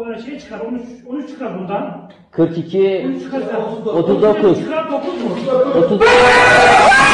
şey çıkar, 13 çıkar bundan. 42, 13 çıkar. 39. Çıkar 9 mu? 39.